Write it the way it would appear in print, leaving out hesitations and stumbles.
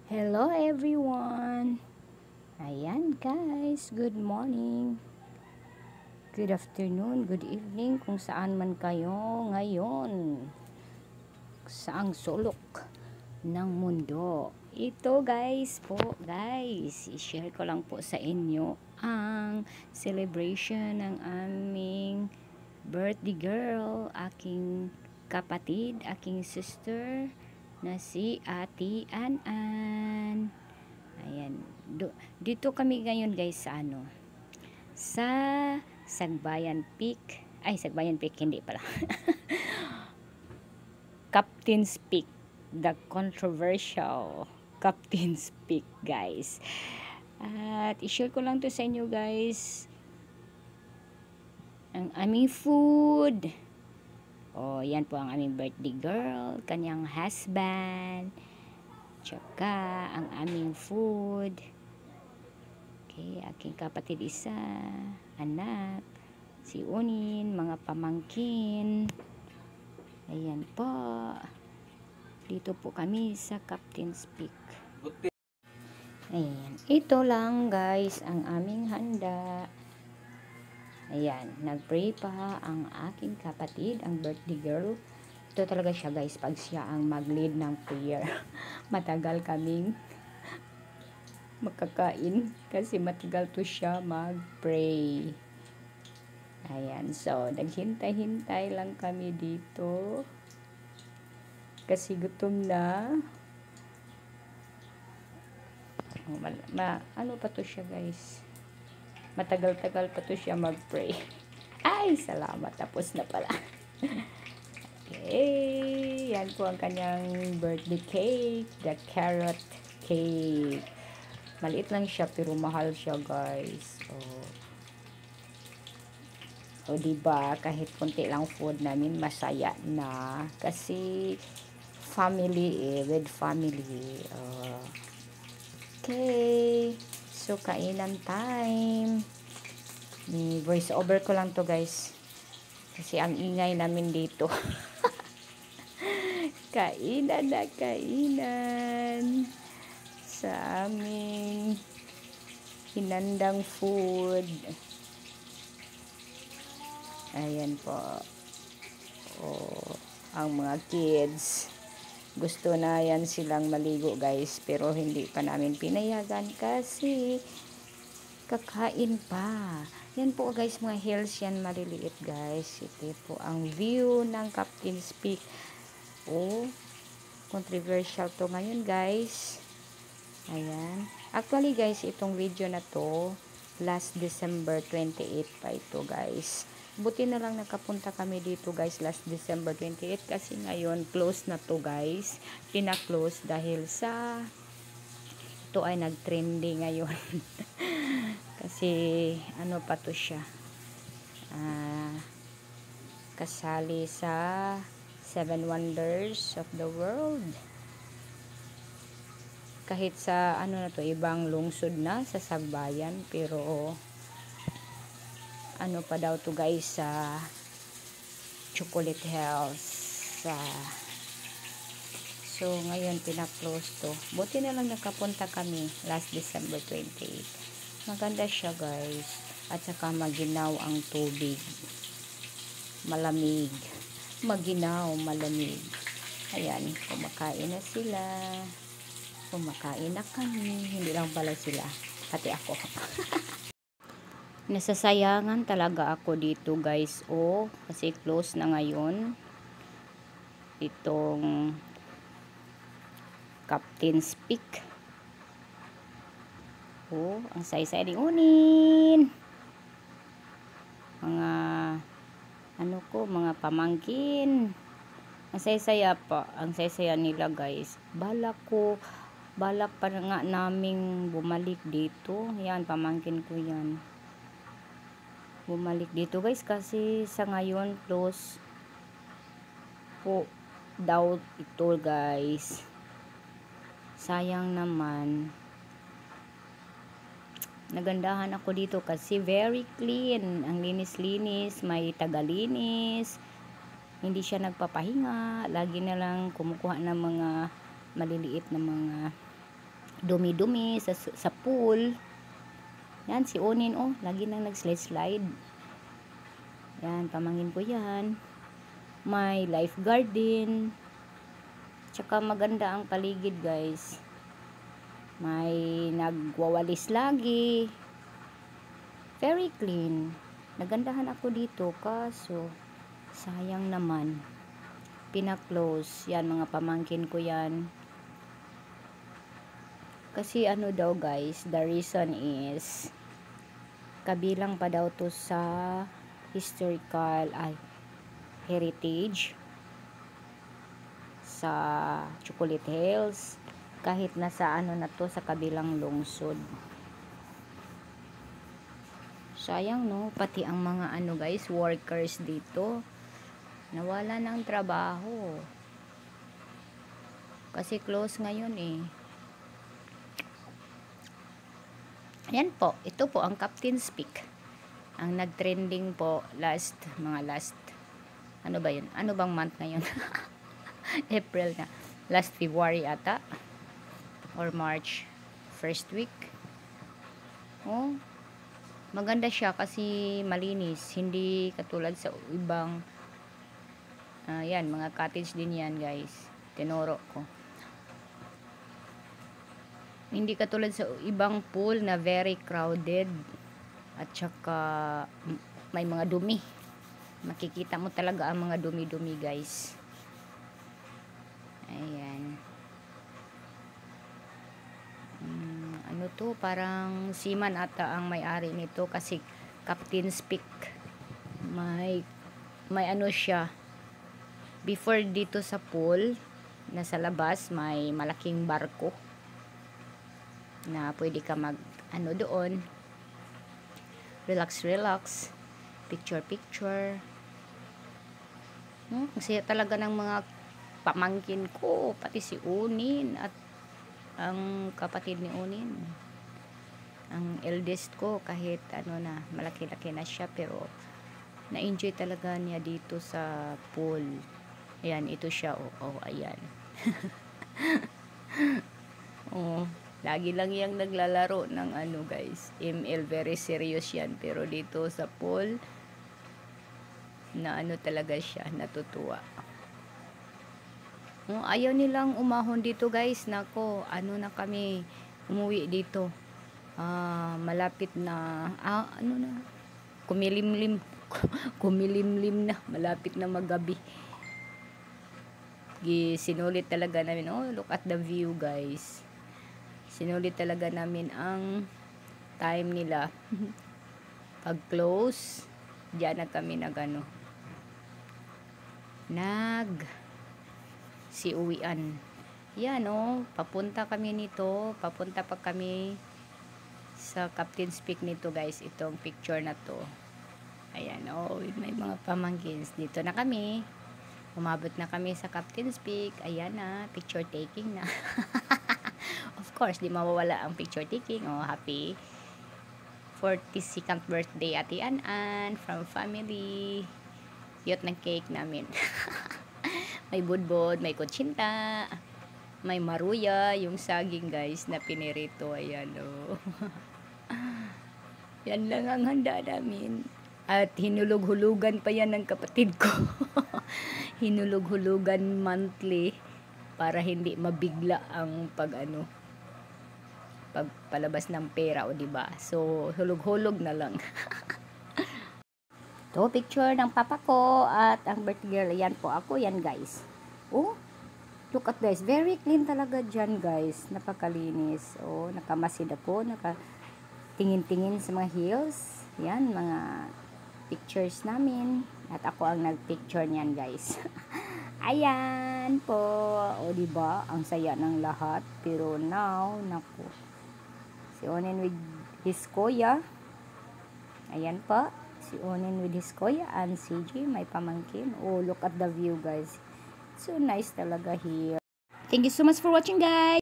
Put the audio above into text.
Hello everyone! Ayan guys, good morning, good afternoon, good evening kung saan man kayo ngayon saang sulok ng mundo. Ito guys po, i-share ko lang po sa inyo ang celebration ng aming birthday girl, aking kapatid, aking sister na si Ate An-An. Ayan. Dito kami ngayon guys sa sa Sagbayan Peak. Ay, Sagbayan Peak, hindi pala. Captain's Peak. The controversial Captain's Peak guys. At i-share ko lang to sa inyo guys. Ang aming food. Oh, yan po ang aming birthday girl, kanyang husband, tsaka ang aming food. Okay, aking kapatid isa, anak, si Unin, mga pamangkin. Ayan po. Dito po kami sa Captain's Peak. Ayan, ito lang guys ang aming handa. Ayan, nag-pray pa ang aking kapatid, ang birthday girl. Ito talaga siya guys, pag siya ang mag-lead ng prayer. Matagal kaming makakain kasi matagal to siya mag-pray. Ayan, so naghintay-hintay lang kami dito kasi gutom na. Ano pa to siya guys? Matagal-tagal pa to siya mag-pray. Ay, salamat. Tapos na pala. Okay. Yan po ang kanyang birthday cake. The carrot cake. Maliit lang siya pero mahal siya guys. O diba, kahit konti lang food namin, masaya na. Kasi family with family. Okay. So, kainan time. Voice over ko lang to guys. Kasi ang ingay namin dito. Kainan na kainan. Sa aming hinandang food. Ayan po. Ang mga kids. Gusto na yan silang maligo guys, pero hindi pa namin pinayagan kasi kakain pa. Yan po guys, mga hills yan maliliit guys. Ito po ang view ng Captain's Peak. Controversial to ngayon guys. Ayan. Actually guys, itong video na to last December 28 pa ito guys. Buti na lang nakapunta kami dito guys last December 28 kasi ngayon close na to guys. Pina-close dahil sa ito ay nag-trending ngayon. Kasi ano pa to siya. Kasali sa 7 Wonders of the World. Kahit sa ano na to, ibang lungsod na sa Sagbayan, pero ano pa daw to guys sa Chocolate Hills. So ngayon pina-close to. Buti na lang nakapunta kami last December 28. Maganda siya guys. At saka maginaw ang tubig. Malamig. Maginaw, malamig. Ayan, kumakain na sila. Kumakain na kami. Hindi lang pala sila. Pati ako. Nasasayangan talaga ako dito guys. Kasi close na ngayon. Itong Captain's Peak. Ang say-say ni Unin. Mga mga pamangkin. Ang saya-saya pa. Ang saya-saya nila guys. Balak pa nga naming bumalik dito. Yan, pamangkin ko yan. Bumalik dito guys kasi sa ngayon close po daw ito guys. Sayang naman. Nagandahan ako dito kasi very clean. Ang linis-linis, may tagalinis. Hindi siya nagpapahinga. Lagi na lang kumukuha ng mga maliliit na mga dumi-dumi sa pool. Yan, si Onin, oh, lagi nang nag-slide-slide. Yan, pamangkin ko yan. May lifeguard din. Tsaka maganda ang paligid, guys. May nagwawalis lagi. Very clean. Nagandahan ako dito, kaso sayang naman. Pina-close. Yan, mga pamangkin ko yan. Kasi ano daw, guys, the reason is kabilang pa daw to sa historical heritage sa Chocolate Hills, kahit nasa ano na to, sa kabilang lungsod. Sayang, no, pati ang mga ano, guys, workers dito nawala ng trabaho kasi close ngayon eh. Yan po, ito po ang Captain's Peak. Ang nag-trending po mga last, ano ba yun? Ano bang month ngayon? April na. Last February ata. Or March. First week. Oh, maganda siya kasi malinis. Hindi katulad sa ibang, yan, mga cottage din yan, guys. Tinuro ko. Hindi katulad sa ibang pool na very crowded at saka may mga dumi. Makikita mo talaga ang mga dumi-dumi, guys. Ayan. Ano to? Parang seaman ata ang may-ari nito kasi Captain's Peak. May ano siya. Before dito sa pool, nasa labas, may malaking barko na pwede ka mag ano doon, relax picture. Kasi talaga ng mga pamangkin ko, pati si Unin at ang kapatid ni Unin, ang eldest ko, kahit ano na, malaki-laki na siya, pero na-enjoy talaga niya dito sa pool. Ayan, ito siya, ayan. Lagi lang yang naglalaro ng ano, guys, ML, very serious yan, pero dito sa pool na ano talaga siya, natutuwa. Ayaw nilang umahon dito, guys. Nako, ano na kami umuwi dito, malapit na ano na, kumilimlim na, malapit na maggabi. Sinulit talaga namin, look at the view, guys. Sinulit talaga namin ang time nila. Pag close, diyan na kami si uwian. Yan, papunta kami nito, papunta pa kami sa Captain's Peak nito, guys. Itong picture na to. Ayan, may mga pamangkins. Dito na kami. Umabot na kami sa Captain's Peak. Ayan na, picture taking na. Of course, di mawawala ang picture taking. Happy 42nd birthday Ate An from family. Cute ng cake namin. May budbod, may kutsinta, may maruya, yung saging, guys, na pinirito. Ayan, yan lang ang handa namin. At hinulog-hulugan pa yan ng kapatid ko. Hinulog-hulugan monthly para hindi mabigla ang pagpalabas ng pera, diba? So, hulog-hulog na lang. To, picture ng papa ko at ang birthday girl. Yan po ako, yan, guys. Look at, guys, very clean talaga dyan, guys. Napakalinis. Nakamasid ako, nakatingin-tingin sa mga hills. Yan, mga pictures namin. At ako ang nagpicture niyan, guys. Ayan po. Diba? Ang saya ng lahat. Pero now, naku. Si Onin with his kuya. Ayan pa. Si Onin with his kuya and CJ, may pamangkin. Look at the view, guys. So nice talaga here. Thank you so much for watching, guys.